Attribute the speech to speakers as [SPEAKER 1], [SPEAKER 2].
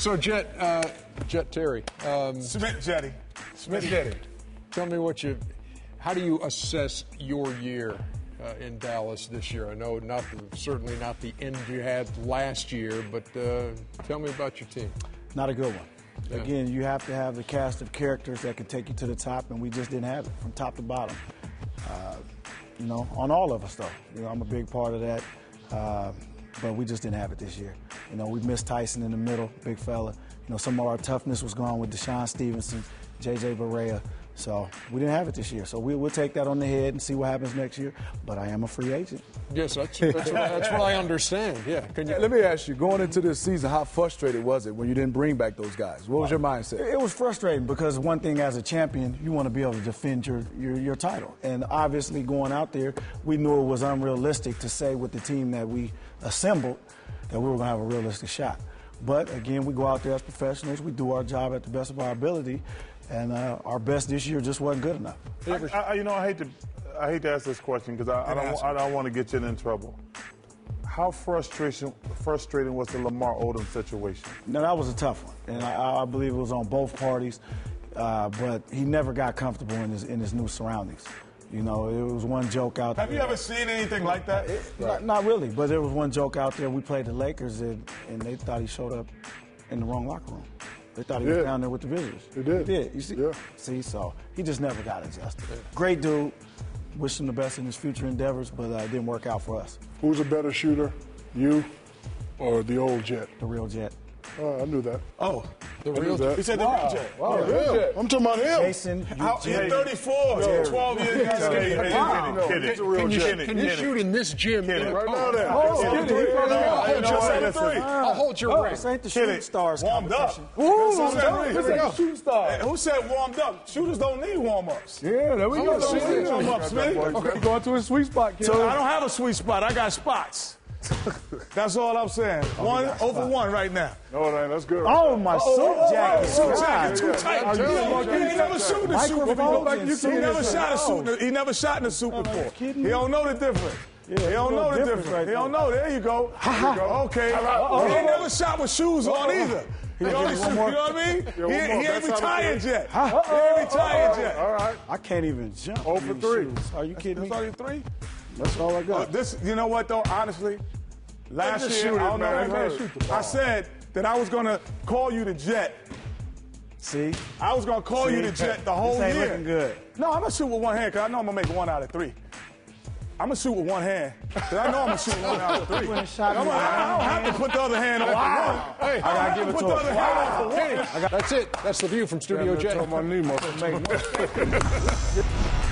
[SPEAKER 1] So, Jet Terry.
[SPEAKER 2] Smith Jetty.
[SPEAKER 1] Tell me how do you assess your year in Dallas this year? I know certainly not the end you had last year, but tell me about your team.
[SPEAKER 3] Not a good one. Yeah. Again, you have to have the cast of characters that can take you to the top, and we just didn't have it from top to bottom. On all of us, though. I'm a big part of that, but we just didn't have it this year. We missed Tyson in the middle, big fella. Some of our toughness was gone with Deshaun Stevenson, J.J. Barea. So we didn't have it this year. So we'll take that on the head and see what happens next year. But I am a free agent.
[SPEAKER 1] Yes, that's what I understand. Yeah.
[SPEAKER 4] Let me ask you, going into this season, how frustrated was it when you didn't bring back those guys? What was your mindset?
[SPEAKER 3] It was frustrating because one thing as a champion, you want to be able to defend your title. And obviously going out there, we knew it was unrealistic to say with the team that we assembled that we were going to have a realistic shot. But, again, we go out there as professionals. We do our job at the best of our ability. And our best this year just wasn't good enough.
[SPEAKER 2] I hate to ask this question because I don't want to get you in trouble. How frustrating was the Lamar Odom situation?
[SPEAKER 3] No, that was a tough one, and I believe it was on both parties. But he never got comfortable in his new surroundings. It was one joke out there.
[SPEAKER 2] Have you ever seen anything like that?
[SPEAKER 3] Not really, but there was one joke out there. We played the Lakers, and they thought he showed up in the wrong locker room. They thought he was down there with the visitors.
[SPEAKER 4] He did.
[SPEAKER 3] He did. You see? Yeah. See, so he just never got adjusted. Great dude. Wish him the best in his future endeavors, but it didn't work out for us.
[SPEAKER 5] Who's a better shooter, you or the old Jet?
[SPEAKER 3] The real Jet.
[SPEAKER 5] I knew that.
[SPEAKER 1] Oh, the real Jet.
[SPEAKER 2] He said the real Jet.
[SPEAKER 5] Wow, yeah. I'm talking about him.
[SPEAKER 3] Jason,
[SPEAKER 2] you're 34, 12 years.
[SPEAKER 1] Can you shoot in this gym?
[SPEAKER 5] Right now, there.
[SPEAKER 1] I'll hold your rank.
[SPEAKER 3] This ain't the shooting stars
[SPEAKER 2] warmed up.
[SPEAKER 5] Shooting star.
[SPEAKER 2] Who said warmed up? Shooters don't need warm-ups.
[SPEAKER 5] Yeah, there we go.
[SPEAKER 2] Warm-ups, man.
[SPEAKER 5] Okay, going to a sweet spot, kid.
[SPEAKER 2] So I don't have a sweet spot. I got spots. That's all I'm saying. 1 over 1 right now.
[SPEAKER 5] No, it ain't. That's good.
[SPEAKER 3] Oh, my suit jacket.
[SPEAKER 2] Suit jacket too tight. He never shot in the suit. He never shot in the suit before. He don't know the difference. He don't know the difference. He don't know. There you go. Okay. He ain't never shot with shoes on either. He only shoot, you know what I mean? He ain't retired yet. He ain't retired yet.
[SPEAKER 5] All right.
[SPEAKER 3] I can't even jump.
[SPEAKER 5] 0 for 3.
[SPEAKER 3] Are you kidding me?
[SPEAKER 2] That's only 3?
[SPEAKER 3] That's all I got.
[SPEAKER 2] You know what, though? Honestly, last year, I said that I was going to call you the Jet.
[SPEAKER 3] See?
[SPEAKER 2] I was going to call you the Jet the whole
[SPEAKER 3] this ain't
[SPEAKER 2] year.
[SPEAKER 3] Looking good.
[SPEAKER 2] No, I'm going to shoot with one hand because I know I'm going to make 1 out of 3. I'm going to shoot with one hand because I know I'm going to shoot 1 out of 3. I don't have to put the other hand on the one.
[SPEAKER 1] Hey,
[SPEAKER 2] I got to give it to him.
[SPEAKER 1] That's it. That's the view from Studio Jet.
[SPEAKER 5] My knee must